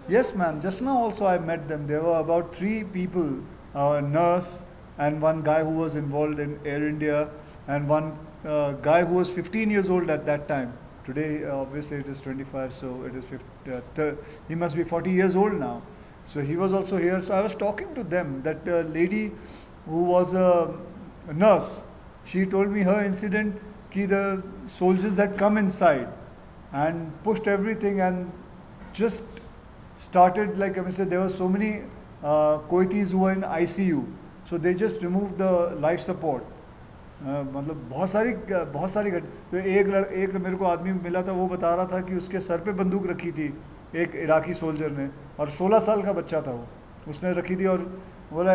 Yes, ma'am. Just now also I met them. There were about three people, a nurse and one guy who was involved in Air India and one guy who was 15 years old at that time. Today, obviously, it is 25, so it is 50, he must be 40 years old now. So he was also here. So I was talking to them. That lady who was a nurse, she told me her incident. Ki the soldiers had come inside and pushed everything and just started, like I said, there were so many Kuwaitis who were in ICU, so they just removed the life support. मतलब बहुत सारी तो एक मेरे को आदमी मिला था, वो बता रहा था कि उसके सर पे बंदूक रखी थी एक इराकी सोल्जर ने, और 16 साल का बच्चा था वो, उसने रखी थी और बोला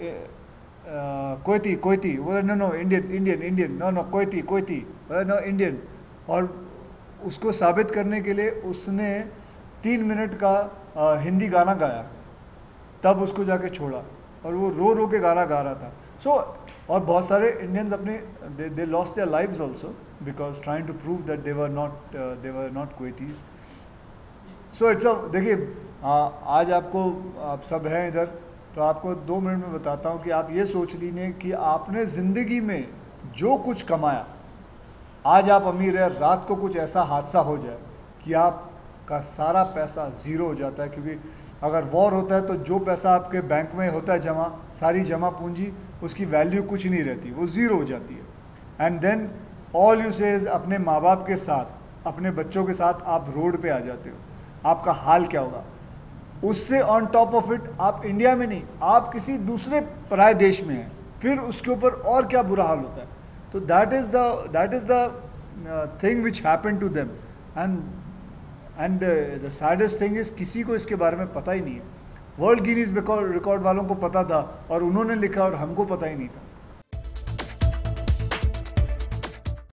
कोयती बोला no no Indian no no Kuwaiti no Indian, और उसको साबित करने के लिए उसने 3 मिनट का हिंदी गाना गाया, तब उसको जाके छोड़ा, और वो रो रो के गाना गा रहा था. सो और बहुत सारे इंडियंस अपने they lost their lives also because trying to prove that they were not Kuwaitis. So it's a देखिए आज आप सब हैं इधर, तो आपको 2 मिनट में बताता हूँ कि आप ये सोच लीजिए कि आपने ज़िंदगी में जो कुछ कमाया, आज आप अमीर है, रात को कुछ ऐसा हादसा हो जाए कि आपका सारा पैसा ज़ीरो हो जाता है. क्योंकि अगर वॉर होता है तो जो पैसा आपके बैंक में होता है जमा, सारी जमा पूंजी, उसकी वैल्यू कुछ नहीं रहती, वो ज़ीरो हो जाती है. एंड देन ऑल यू से अपने माँ बाप के साथ, अपने बच्चों के साथ आप रोड पे आ जाते हो, आपका हाल क्या होगा. उससे ऑन टॉप ऑफ इट आप इंडिया में नहीं, आप किसी दूसरे पराए देश में हैं, फिर उसके ऊपर और क्या बुरा हाल होता है. तो that is the thing which happen to them. And the saddest thing is किसी को इसके बारे में पता ही नहीं है. वर्ल्ड गिनीज रिकॉर्ड वालों को पता था और उन्होंने लिखा और हमको पता ही नहीं था.